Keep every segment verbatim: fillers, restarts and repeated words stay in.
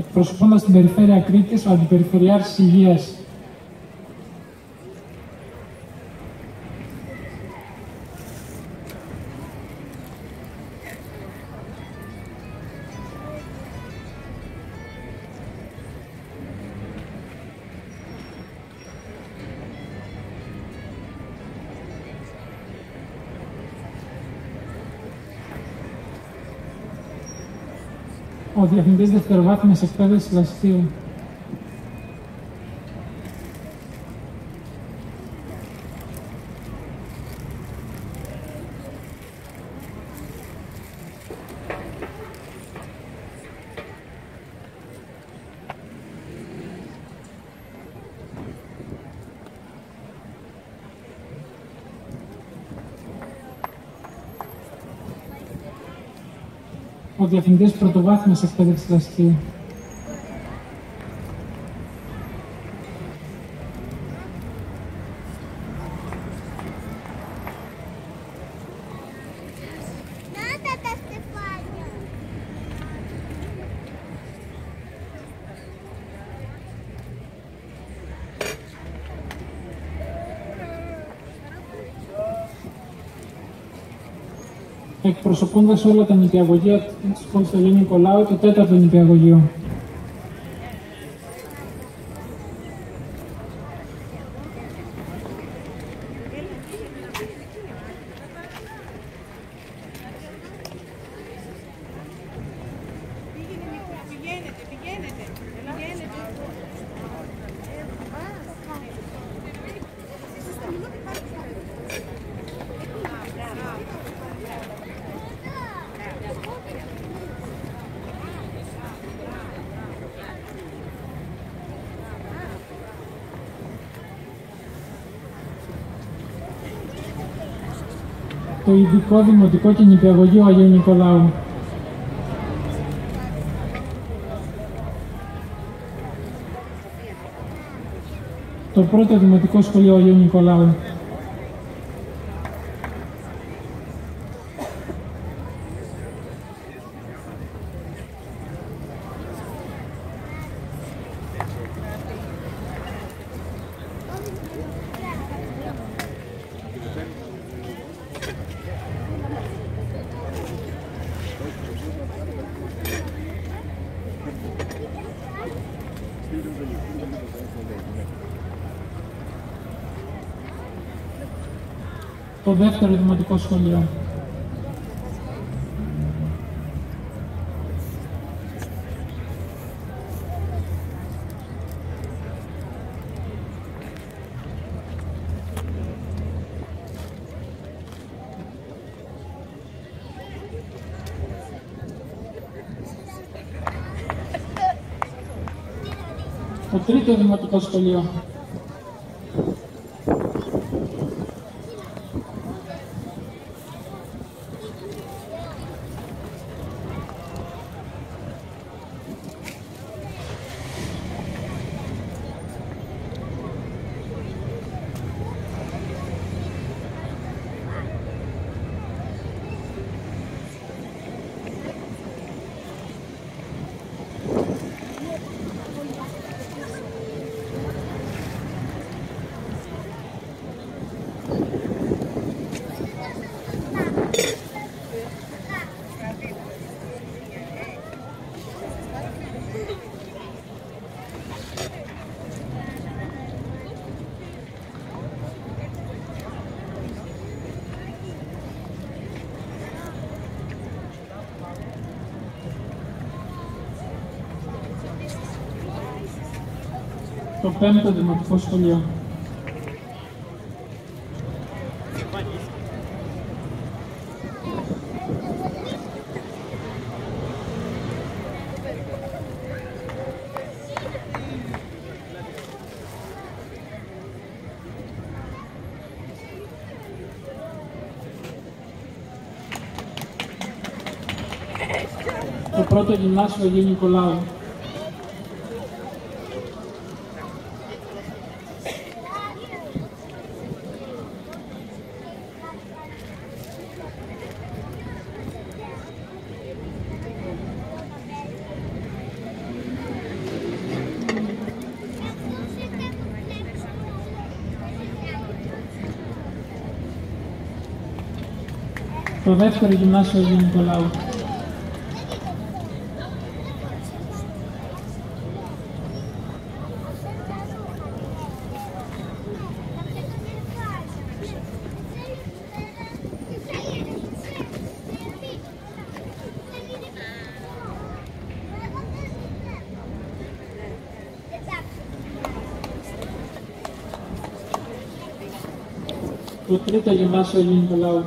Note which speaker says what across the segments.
Speaker 1: Εκπροσωπώντας την περιφέρεια Κρήτης, ο Αντιπεριφερειάρχης Υγείας. Ο Διευθυντής Δευτεροβάθμιας Εκπαίδευσης Λασιθίου. Ο Διευθυντής Πρωτοβάθμιας Εκπαίδευσης Λασιθίου. Εκπροσωπώντας όλα τα νηπιαγωγεία της πόλης του Αγίου Νικολάου, το τέταρτο νηπιαγωγείο. Το Ειδικό Δημοτικό και Νηπιαγωγείο Αγίου Νικολάου. Το Πρώτο Δημοτικό Σχολείο Αγίου Νικολάου. Το Δεύτερο Δημοτικό Σχολείο. Το Τρίτο Δημοτικό Σχολείο. Το Πέμπτο Δημοτικό Σχολείο. Το Πρώτο Γυμνάσιο Αγίου Νικολάου. Το δεύτερο γυμνάσιο Αγίου Νικολάου. Το τρίτο γυμνάσιο Αγίου Νικολάου.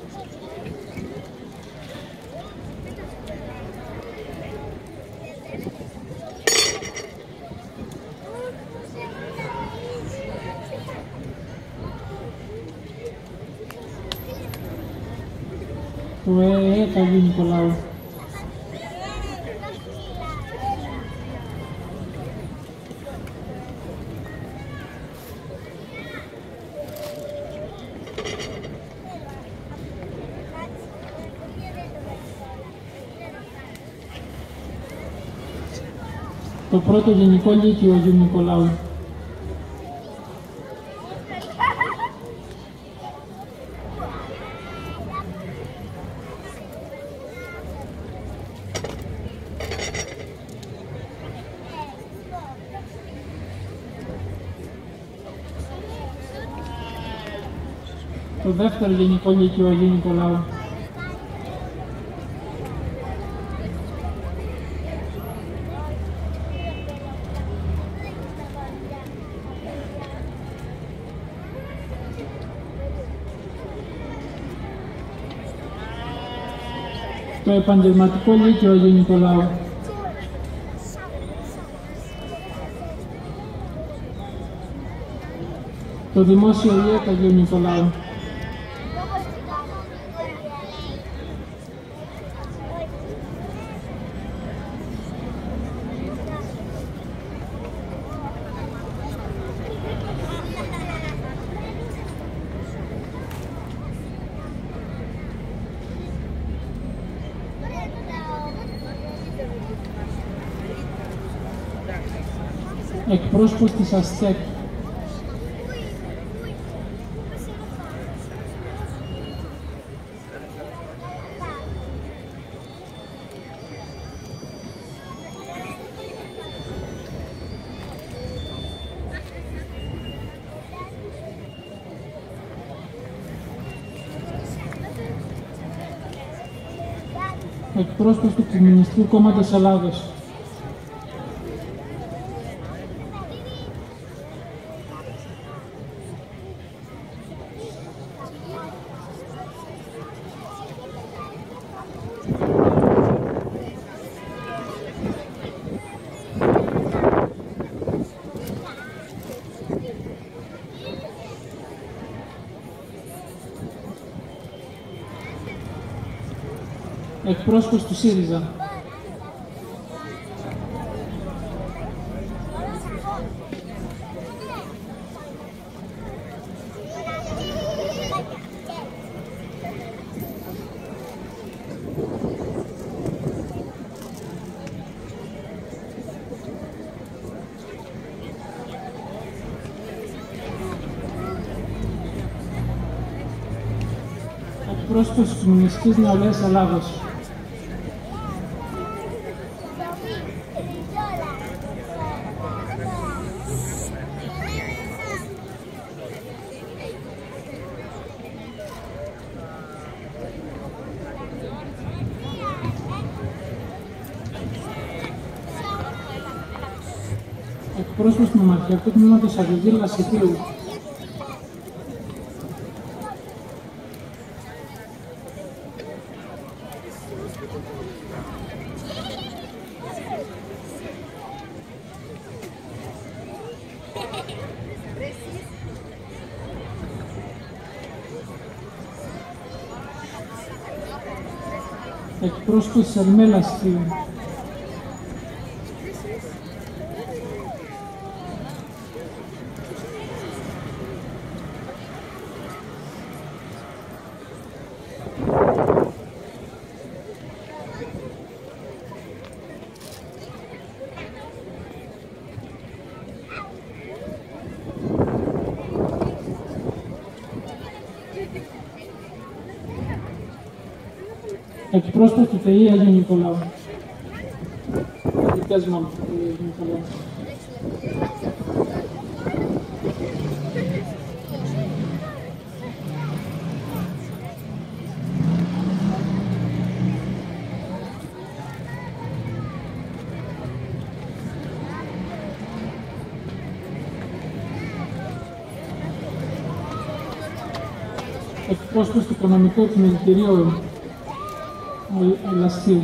Speaker 1: Το ΕΕ του Αγίου Νικολάου. Το πρώτο Γενικό Λύκειο Αγίου Νικολάου. Το δεύτερο Γενικό Λύκειο Αγίου Νικολάου. Το Επαγγελματικό Λύκειο Αγίου Νικολάου. Το Δημόσιο ΙΕ του Αγίου Νικολάου. Εκπρόσωπος της ΑΣΤΕΚ. Εκπρόσωπος του Κομμουνιστικού Κόμματος Ελλάδος. Εκπρόσωπος του ΣΥΡΙΖΑ. Εκπρόσωπος της Κομμουνιστικής Νεολαίας Ελλάδος. Εκπρόσωπος του Νομαρχιακού Τμήματος Αγωγείου Λασιτίου. Εκπρόσωπος της Ερμέλας Θείου. Εκπρόσωπος του ΤΕΗ Άγιο Νικολάου. Εκπρόσωπος μόνο του ΤΕΗ Άγιο Νικολάου. Εκπρόσωπος του Οικονομικού Επιμελητηρίου Λαστίου.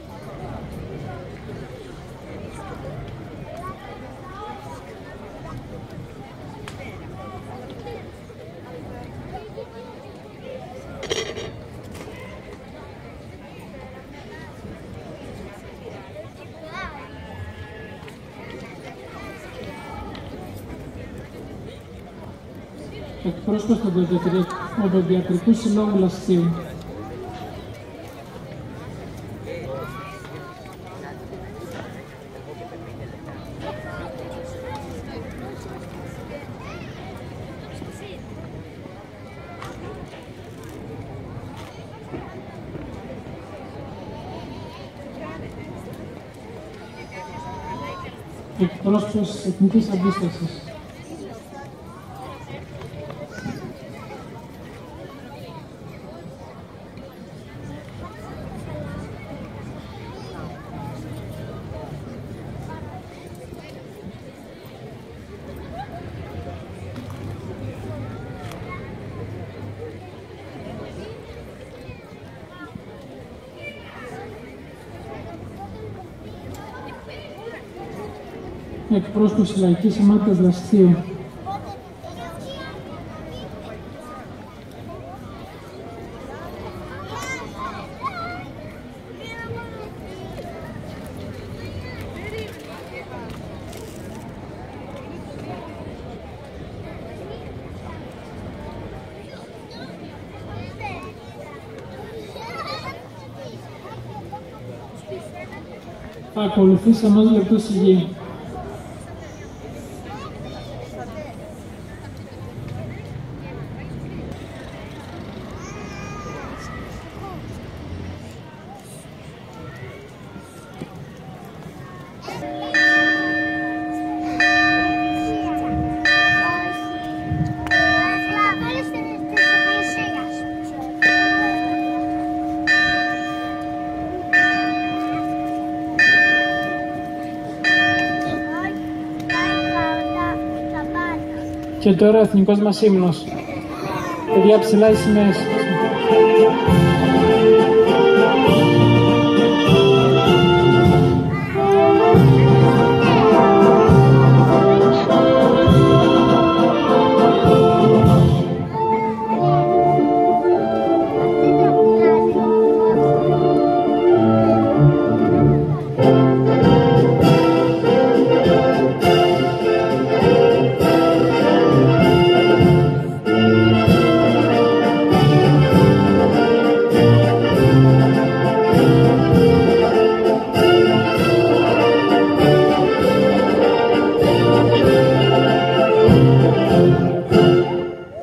Speaker 1: Εκπρόσωπος του Οδοντιατρικού Συλλόγου Λαστίου. Εκπρόσωπος της Εθνικής Αντίστασης. Εκπρόσωπος της Λαϊκής Ενότητας Λαστίου. Θα ακολουθήσει ενός λεπτού σιγή. Και τώρα ο εθνικός μας ύμνος. Παιδιά, ψηλά οι σημαίες.